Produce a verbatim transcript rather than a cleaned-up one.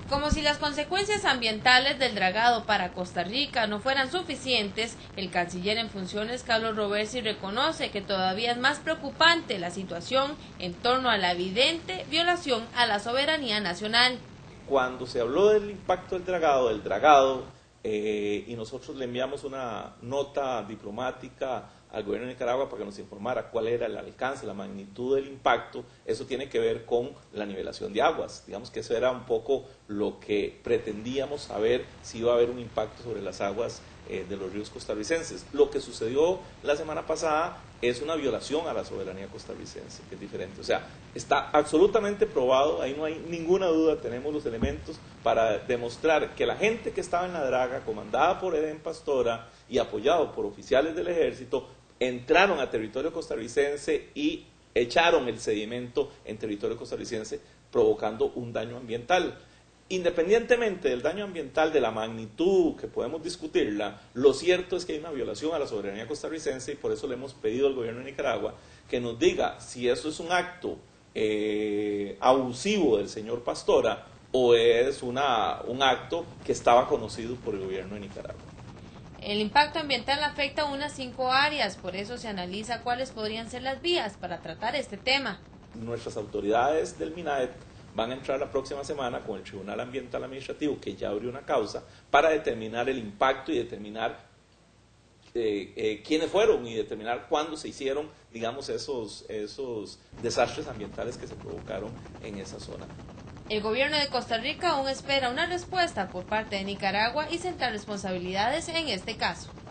Como si las consecuencias ambientales del dragado para Costa Rica no fueran suficientes, el canciller en funciones, Carlos Roversi, reconoce que todavía es más preocupante la situación en torno a la evidente violación a la soberanía nacional. Cuando se habló del impacto del dragado, del dragado, eh, y nosotros le enviamos una nota diplomática al gobierno de Nicaragua para que nos informara cuál era el alcance, la magnitud del impacto, eso tiene que ver con la nivelación de aguas. Digamos que eso era un poco lo que pretendíamos saber, si iba a haber un impacto sobre las aguas eh, de los ríos costarricenses. Lo que sucedió la semana pasada es una violación a la soberanía costarricense, que es diferente. O sea, está absolutamente probado, ahí no hay ninguna duda, tenemos los elementos para demostrar que la gente que estaba en la draga, comandada por Edén Pastora y apoyado por oficiales del ejército, entraron a territorio costarricense y echaron el sedimento en territorio costarricense, provocando un daño ambiental. Independientemente del daño ambiental, de la magnitud que podemos discutirla, lo cierto es que hay una violación a la soberanía costarricense y por eso le hemos pedido al gobierno de Nicaragua que nos diga si eso es un acto eh, abusivo del señor Pastora o es una, un acto que estaba conocido por el gobierno de Nicaragua. El impacto ambiental afecta a unas cinco áreas, por eso se analiza cuáles podrían ser las vías para tratar este tema. Nuestras autoridades del MINAET van a entrar la próxima semana con el Tribunal Ambiental Administrativo, que ya abrió una causa, para determinar el impacto y determinar eh, eh, quiénes fueron y determinar cuándo se hicieron, digamos, esos, esos desastres ambientales que se provocaron en esa zona. El gobierno de Costa Rica aún espera una respuesta por parte de Nicaragua y centrar responsabilidades en este caso.